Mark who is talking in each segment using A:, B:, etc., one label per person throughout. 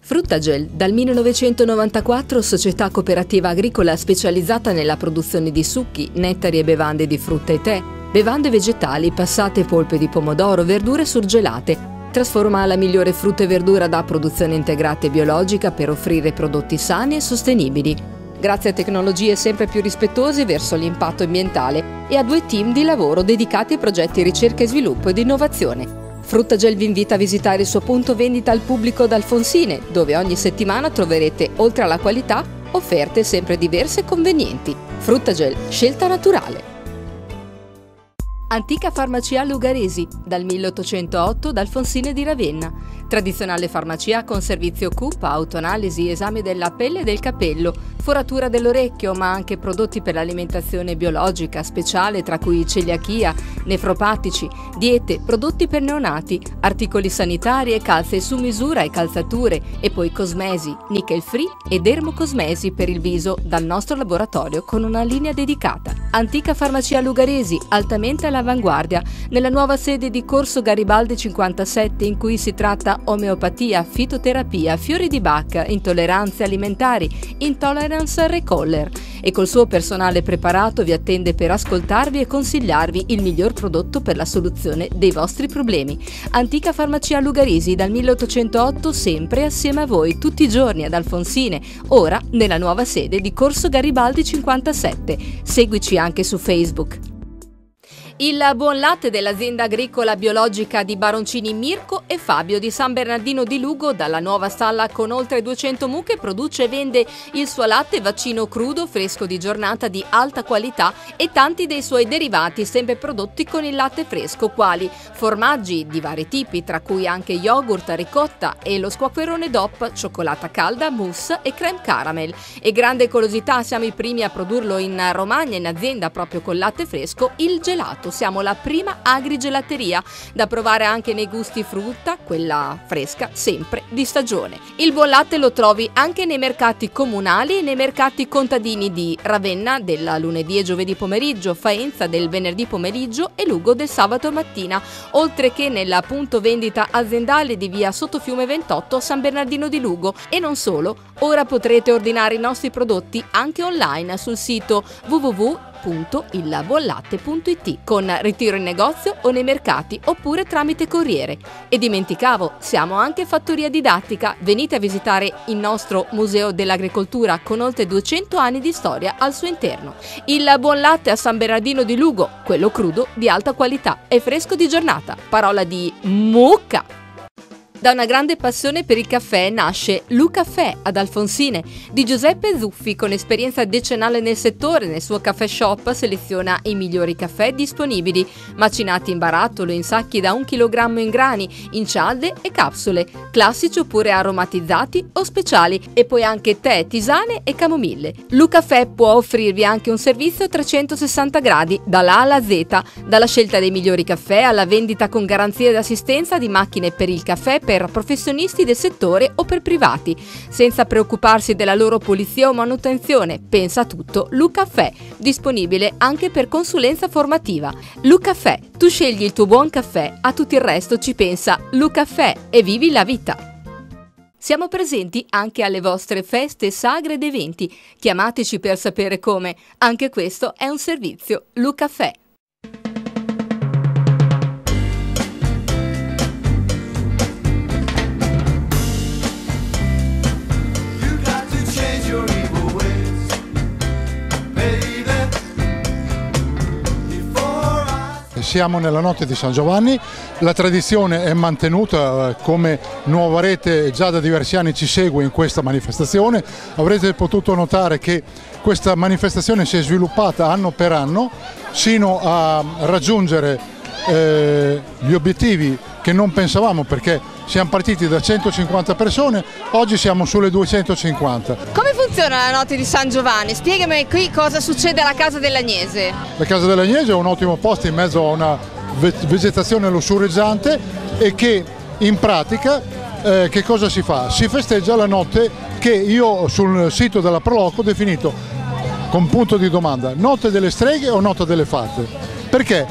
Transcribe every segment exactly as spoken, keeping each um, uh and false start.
A: Fruttagel, dal millenovecentonovantaquattro società cooperativa agricola specializzata nella produzione di succhi, nettari e bevande di frutta e tè, bevande vegetali, passate e polpe di pomodoro, verdure surgelate. Trasforma la migliore frutta e verdura da produzione integrata e biologica per offrire prodotti sani e sostenibili. Grazie a tecnologie sempre più rispettose verso l'impatto ambientale e a due team di lavoro dedicati a progetti di ricerca e sviluppo ed innovazione. Fruttagel vi invita a visitare il suo punto vendita al pubblico d'Alfonsine, dove ogni settimana troverete, oltre alla qualità, offerte sempre diverse e convenienti. Fruttagel, scelta naturale. Antica farmacia Lugaresi, dal milleottocentootto da Alfonsine di Ravenna. Tradizionale farmacia con servizio C U P, autoanalisi, esame della pelle e del capello, foratura dell'orecchio, ma anche prodotti per l'alimentazione biologica speciale, tra cui celiachia, nefropatici, diete, prodotti per neonati, articoli sanitari e calze su misura e calzature, e poi cosmesi, nickel free e dermocosmesi per il viso dal nostro laboratorio con una linea dedicata. Antica farmacia Lugaresi, altamente all'avanguardia, nella nuova sede di Corso Garibaldi cinquantasette, in cui si tratta omeopatia, fitoterapia, fiori di Bach, intolleranze alimentari, intolerance recaller, e col suo personale preparato vi attende per ascoltarvi e consigliarvi il miglior prodotto per la soluzione dei vostri problemi. Antica farmacia Lugaresi, dal milleottocentootto, sempre assieme a voi tutti i giorni ad Alfonsine, ora nella nuova sede di Corso Garibaldi cinquantasette. Seguici anche su Facebook. Il buon latte dell'azienda agricola biologica di Baroncini Mirko e Fabio di San Bernardino di Lugo, dalla nuova stalla con oltre duecento mucche, produce e vende il suo latte vaccino crudo, fresco di giornata, di alta qualità, e tanti dei suoi derivati sempre prodotti con il latte fresco, quali formaggi di vari tipi, tra cui anche yogurt, ricotta e lo squacquerone D O P, cioccolata calda, mousse e creme caramel. E grande golosità, siamo i primi a produrlo in Romagna, in azienda proprio col latte fresco, il gelato. Siamo la prima agrigelateria da provare anche nei gusti frutta, quella fresca, sempre di stagione. Il buon latte lo trovi anche nei mercati comunali e nei mercati contadini di Ravenna del lunedì e giovedì pomeriggio, Faenza del venerdì pomeriggio e Lugo del sabato mattina, oltre che nella punto vendita aziendale di via Sottofiume ventotto a San Bernardino di Lugo. E non solo, ora potrete ordinare i nostri prodotti anche online sul sito w w w punto il buon latte punto i t, con ritiro in negozio o nei mercati, oppure tramite corriere. E dimenticavo, siamo anche fattoria didattica. Venite a visitare il nostro Museo dell'Agricoltura con oltre duecento anni di storia al suo interno. Il buon latte a San Bernardino di Lugo, quello crudo, di alta qualità e fresco di giornata. Parola di mucca! Da una grande passione per il caffè nasce Lu Caffè ad Alfonsine di Giuseppe Zuffi. Con esperienza decennale nel settore, nel suo caffè shop seleziona i migliori caffè disponibili, macinati in barattolo, in sacchi da un chilogrammo in grani, in cialde e capsule, classici oppure aromatizzati o speciali, e poi anche tè, tisane e camomille. Lu Caffè può offrirvi anche un servizio a trecentosessanta gradi, dalla A alla Z, dalla scelta dei migliori caffè alla vendita con garanzia ed assistenza di macchine per il caffè per per professionisti del settore o per privati, senza preoccuparsi della loro pulizia o manutenzione. Pensa a tutto Lu Caffè, disponibile anche per consulenza formativa. Lu Caffè, tu scegli il tuo buon caffè, a tutto il resto ci pensa Lu Caffè e vivi la vita. Siamo presenti anche alle vostre feste, sagre ed eventi. Chiamateci per sapere come. Anche questo è un servizio Lu Caffè.
B: Siamo nella notte di San Giovanni, la tradizione è mantenuta, come Nuova Rete già da diversi anni ci segue in questa manifestazione. Avrete potuto notare che questa manifestazione si è sviluppata anno per anno sino a raggiungere eh, gli obiettivi che non pensavamo, perché siamo partiti da centocinquanta persone, oggi siamo sulle duecentocinquanta.
A: Come funziona la notte di San Giovanni? Spiegami qui cosa succede alla Casa dell'Agnese.
B: La Casa dell'Agnese è un ottimo posto in mezzo a una vegetazione lussureggiante, e che in pratica eh, che cosa si fa? Si festeggia la notte che io sul sito della Proloco ho definito con punto di domanda: notte delle streghe o notte delle fate? Perché?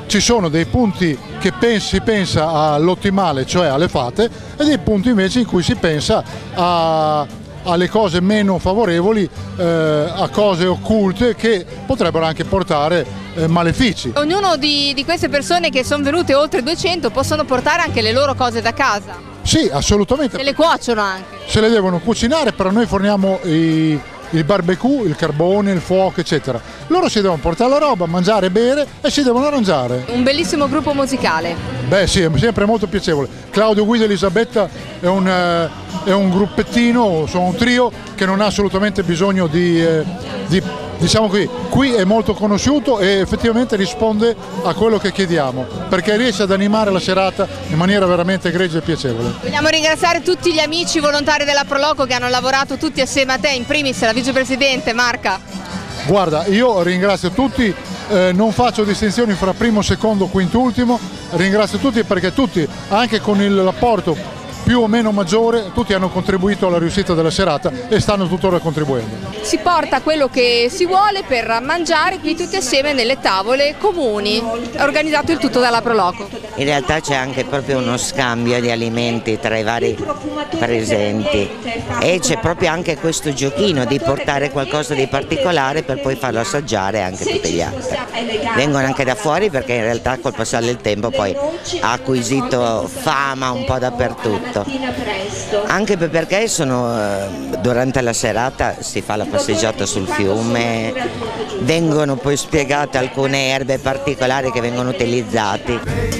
B: ci sono dei punti che si pensa all'ottimale, cioè alle fate, e dei punti invece in cui si pensa a, alle cose meno favorevoli, eh, a cose occulte che potrebbero anche portare eh, malefici.
A: Ognuno di, di queste persone che sono venute oltre duecento possono portare anche le loro cose da casa?
B: Sì, assolutamente.
A: Se le cuociono anche?
B: Se le devono cucinare, però noi forniamo i... il barbecue, il carbone, il fuoco, eccetera. Loro si devono portare la roba, mangiare, bere e si devono arrangiare.
A: Un bellissimo gruppo musicale.
B: Beh sì, è sempre molto piacevole. Claudio, Guido e Elisabetta è un, eh, è un gruppettino, sono un trio che non ha assolutamente bisogno di, eh, di, diciamo qui, qui è molto conosciuto e effettivamente risponde a quello che chiediamo, perché riesce ad animare la serata in maniera veramente egregia e piacevole.
A: Vogliamo ringraziare tutti gli amici volontari della Proloco che hanno lavorato tutti assieme a te, in primis la vicepresidente Marca.
B: Guarda, io ringrazio tutti, eh, non faccio distinzioni fra primo, secondo, quintultimo, ringrazio tutti perché tutti, anche con l'apporto più o meno maggiore, tutti hanno contribuito alla riuscita della serata e stanno tuttora contribuendo.
A: Si porta quello che si vuole per mangiare qui tutti assieme nelle tavole comuni, organizzato il tutto dalla Proloco.
C: In realtà c'è anche proprio uno scambio di alimenti tra i vari presenti e c'è proprio anche questo giochino di portare qualcosa di particolare per poi farlo assaggiare anche a tutti gli altri. Vengono anche da fuori perché in realtà col passare del tempo poi ha acquisito fama un po' dappertutto. Anche perché sono, durante la serata si fa la passeggiata sul fiume, vengono poi spiegate alcune erbe particolari che vengono utilizzate.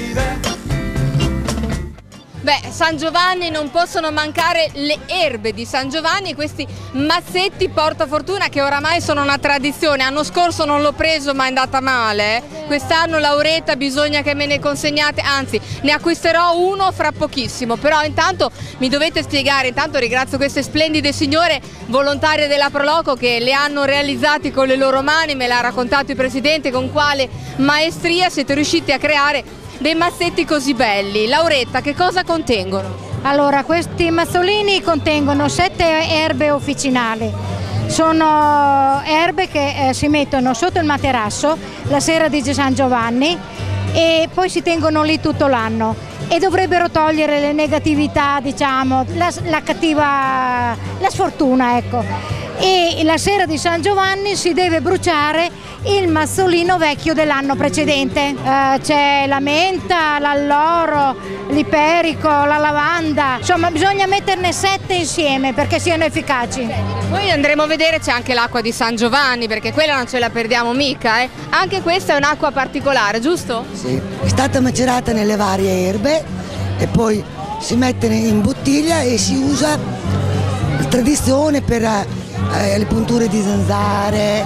A: Beh, San Giovanni non possono mancare le erbe di San Giovanni, questi mazzetti portafortuna che oramai sono una tradizione. L'anno scorso non l'ho preso ma è andata male, quest'anno Lauretta bisogna che me ne consegnate, anzi ne acquisterò uno fra pochissimo, però intanto mi dovete spiegare, intanto ringrazio queste splendide signore volontarie della Proloco che le hanno realizzati con le loro mani, me l'ha raccontato il Presidente con quale maestria siete riusciti a creare dei mazzetti così belli. Lauretta, che cosa contengono?
D: Allora, questi mazzolini contengono sette erbe officinali. Sono erbe che eh, si mettono sotto il materasso la sera di San Giovanni e poi si tengono lì tutto l'anno e dovrebbero togliere le negatività, diciamo, la, la cattiva, la sfortuna, ecco. E la sera di San Giovanni si deve bruciare il mazzolino vecchio dell'anno precedente. Eh, c'è la menta, l'alloro, l'iperico, la lavanda, insomma bisogna metterne sette insieme perché siano efficaci.
A: Poi andremo a vedere, c'è anche l'acqua di San Giovanni perché quella non ce la perdiamo mica, eh. Anche questa è un'acqua particolare, giusto?
E: Sì, è stata macerata nelle varie erbe e poi si mette in bottiglia e si usa la tradizione per eh, le punture di zanzare,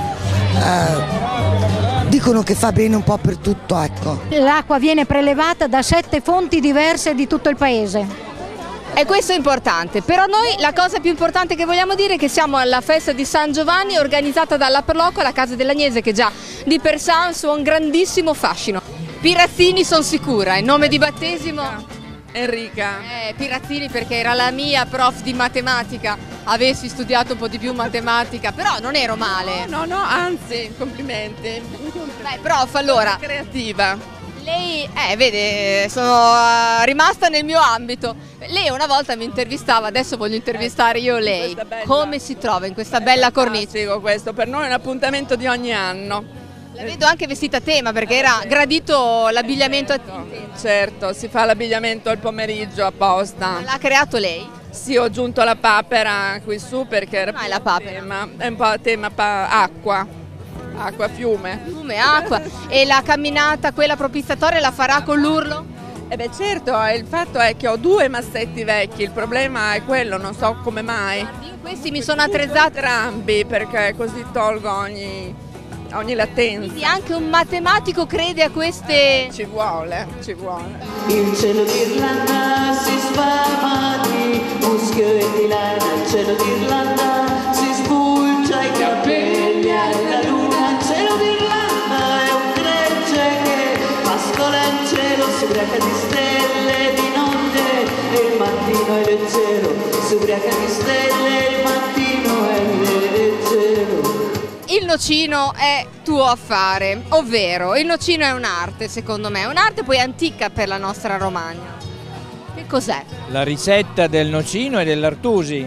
E: eh, dicono che fa bene un po' per tutto, ecco.
D: L'acqua viene prelevata da sette fonti diverse di tutto il paese.
A: E questo è importante, però noi la cosa più importante che vogliamo dire è che siamo alla festa di San Giovanni organizzata dalla Proloco, la casa dell'Agnese, che già di per sé ha un suo grandissimo fascino. Pirazzini sono sicura, il nome di battesimo?
F: Enrica.
A: Eh, Pirazzini perché era la mia prof di matematica, avessi studiato un po' di più matematica, però non ero male.
F: No, no, anzi, complimenti.
A: Beh, prof, allora.
F: Creativa.
A: Lei, eh, vede, sono uh, rimasta nel mio ambito. Lei una volta mi intervistava, adesso voglio intervistare io lei. Come si trova in questa bella cornice?
F: Questo per noi è un appuntamento di ogni anno.
A: La vedo anche vestita a tema perché era gradito l'abbigliamento a tema.
F: Certo, si fa l'abbigliamento al pomeriggio apposta.
A: L'ha creato lei?
F: Sì, ho aggiunto la papera qui su perché era
A: ah, è la papera.
F: Tema, è un po' a tema pa acqua, acqua, fiume.
A: Fiume, acqua. E la camminata, quella propiziatoria, la farà con l'urlo?
F: Eh beh certo, il fatto è che ho due massetti vecchi, il problema è quello, non so come mai.
A: Io questi mi sono attrezzati
F: entrambi perché così tolgo ogni... ogni latenza.
A: Quindi anche un matematico crede a queste...
F: Ci vuole, ci vuole.
G: Il cielo d'Irlanda si sfama di muschio e di lana, il cielo d'Irlanda si spulcia i capelli alla luna, il cielo d'Irlanda è un gregge che pascola in cielo, si ubriaca di stelle di notte e il mattino è leggero, si ubriaca di stelle e il mattino è leggero.
A: il nocino è tuo affare, ovvero il nocino è un'arte, secondo me, un'arte poi antica per la nostra Romagna. Che cos'è?
H: La ricetta del nocino è dell'Artusi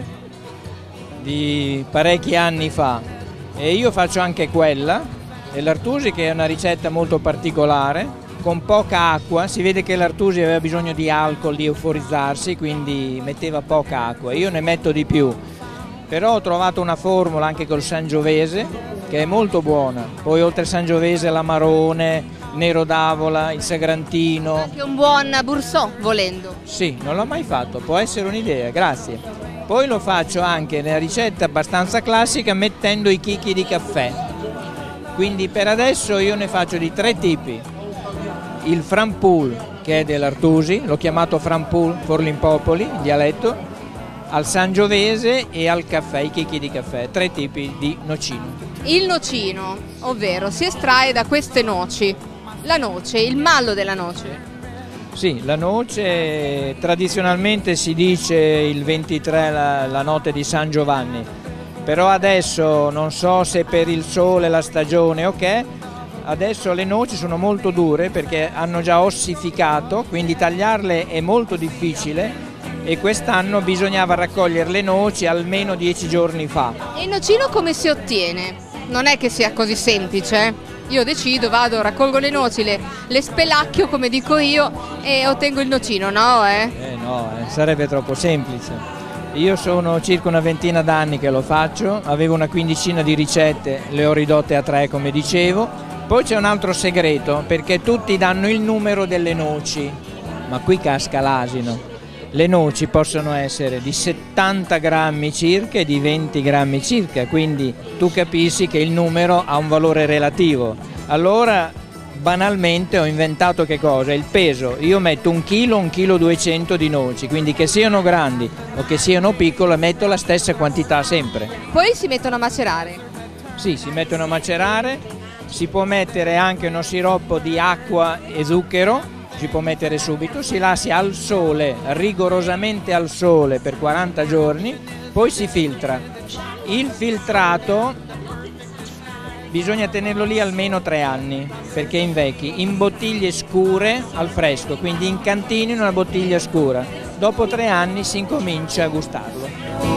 H: di parecchi anni fa e io faccio anche quella dell'Artusi, che è una ricetta molto particolare, con poca acqua. Si vede che l'Artusi aveva bisogno di alcol, di euforizzarsi, quindi metteva poca acqua. Io ne metto di più, però ho trovato una formula anche col Sangiovese che è molto buona. Poi oltre al Sangiovese l'amarone, Nero d'Avola, il Sagrantino.
A: Anche un buon Boursin, volendo.
H: Sì, non l'ho mai fatto, può essere un'idea, grazie. Poi lo faccio anche nella ricetta abbastanza classica mettendo i chicchi di caffè. Quindi per adesso io ne faccio di tre tipi. Il Franpoul, che è dell'Artusi, l'ho chiamato Franpoul Forlimpopoli, in dialetto, al Sangiovese e al caffè, i chicchi di caffè, tre tipi di nocino.
A: Il nocino, ovvero si estrae da queste noci, la noce, il mallo della noce.
H: Sì, la noce tradizionalmente si dice il ventitré, la, la notte di San Giovanni, però adesso non so se per il sole, la stagione o che, adesso le noci sono molto dure perché hanno già ossificato, quindi tagliarle è molto difficile e quest'anno bisognava raccogliere le noci almeno dieci giorni fa.
A: E il nocino come si ottiene? Non è che sia così semplice. Io decido, vado, raccolgo le noci, le, le spelacchio come dico io e ottengo il nocino, no? Eh,
H: eh no, eh, sarebbe troppo semplice. Io sono circa una ventina d'anni che lo faccio, avevo una quindicina di ricette, le ho ridotte a tre come dicevo. Poi c'è un altro segreto, perché tutti danno il numero delle noci, ma qui casca l'asino. Le noci possono essere di settanta grammi circa e di venti grammi circa, quindi tu capisci che il numero ha un valore relativo. Allora, banalmente ho inventato che cosa? Il peso. Io metto un chilo, un chilo duecento di noci, quindi che siano grandi o che siano piccole metto la stessa quantità sempre.
A: Poi si mettono a macerare.
H: Sì, si mettono a macerare. Si può mettere anche uno siroppo di acqua e zucchero, si può mettere subito, si lascia al sole, rigorosamente al sole per quaranta giorni, poi si filtra. Il filtrato bisogna tenerlo lì almeno tre anni perché invecchi, in bottiglie scure al fresco, quindi in cantina in una bottiglia scura. Dopo tre anni si incomincia a gustarlo.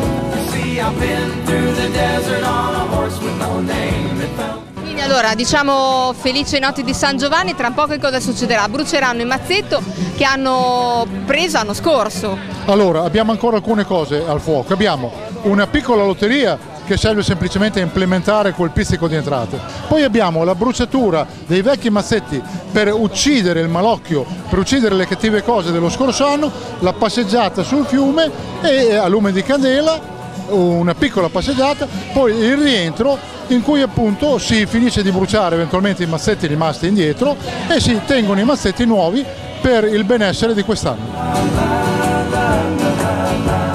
A: Quindi allora diciamo felice notte di San Giovanni, tra un po' che cosa succederà? Bruceranno il mazzetto che hanno preso l'anno scorso.
B: Allora abbiamo ancora alcune cose al fuoco, abbiamo una piccola lotteria che serve semplicemente a implementare quel pizzico di entrate. Poi abbiamo la bruciatura dei vecchi mazzetti per uccidere il malocchio, per uccidere le cattive cose dello scorso anno, la passeggiata sul fiume e a lume di candela, una piccola passeggiata, poi il rientro in cui appunto si finisce di bruciare eventualmente i mazzetti rimasti indietro e si tengono i mazzetti nuovi per il benessere di quest'anno.